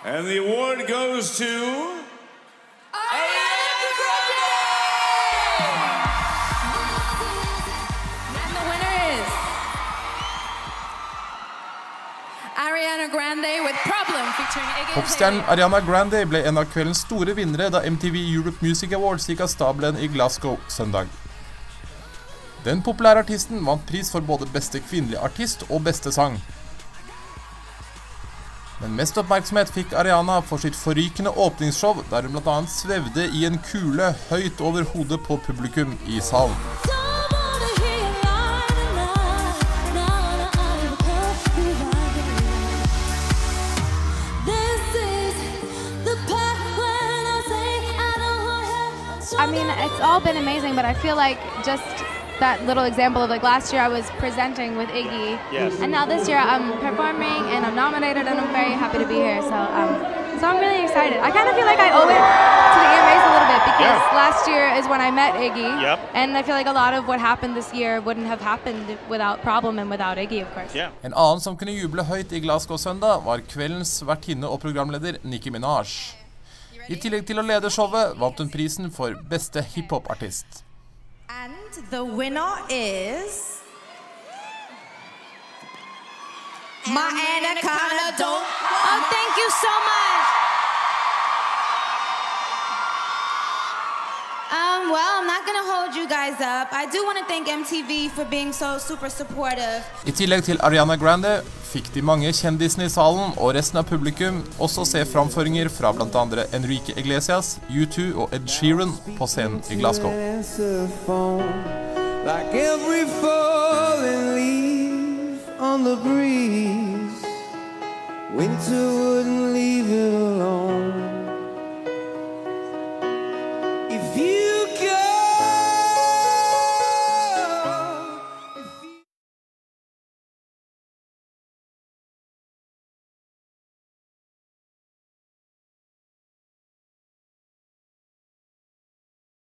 And the award goes to Ariana Grande! And the winner is Ariana Grande with Problem featuring Iggy. Popstjernen Ariana Grande ble en av kveldens store vinnere da MTV Europe Music Awards gikk av stabelen i Glasgow søndag. Den populære artisten vant pris for både beste kvinnelige artist og beste sang. Men mest oppmerksomhet fikk Ariana for sitt forrykende åpningsshow, der hun blant annet svevde i en kule høyt over hodet på publikum i salen. I mean, it's all been amazing, but I feel like just that little example of like last year I was presenting with Iggy, and now this year I'm performing and I'm nominated and I'm very happy to be here. So I'm really excited. I kind of feel like I owe it to the EMAs a little bit because last year is when I met Iggy, and I feel like a lot of what happened this year wouldn't have happened without Problem and without Iggy, of course. En annen som kunne juble høyt i Glasgow søndag var kveldens vertinne og programleder Nicki Minaj. I tillegg til å lede showet vant hun prisen for beste hiphop-artist. And the winner is my Anaconda Don't. Oh, thank you so much. Well, I'm not gonna hold you guys up. I do want to thank MTV for being so super supportive. I tillegg til Ariana Grande fikk de mange kjendisene i salen og resten av publikum også se framføringer fra blant andre Enrique Iglesias, U2 og Ed Sheeran på scenen i Glasgow. Like every falling leaf on the breeze, winter wouldn't leave it alone. If you